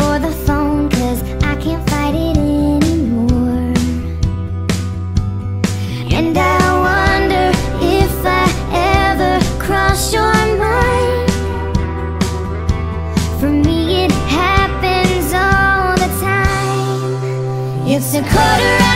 or the phone, 'cause I can't fight it anymore. And I wonder if I ever cross your mind. For me it happens all the time. It's a quarter